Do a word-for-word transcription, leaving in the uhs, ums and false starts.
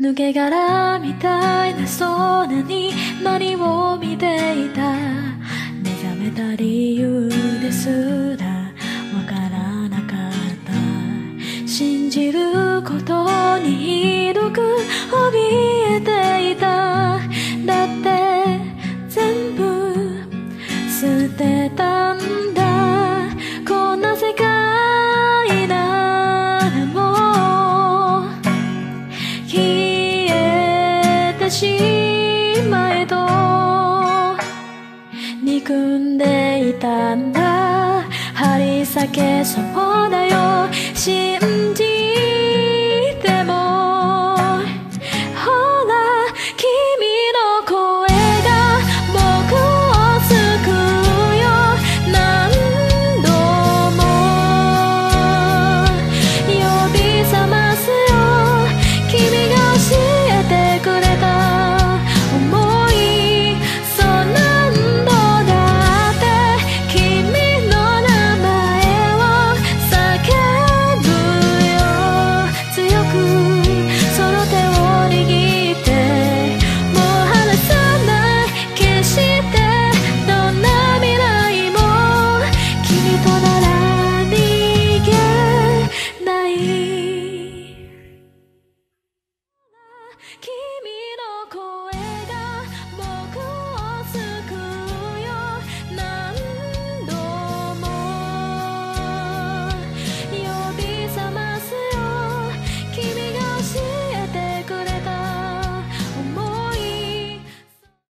抜け殻みたいな空に何を見ていた。目覚めた理由ですらわからなかった。信じることにひどく怯えていた。だって全部捨てたんだ。こんな世界ならもう消えてしまえと憎んでいたんだ。張り裂けそうだよ信じ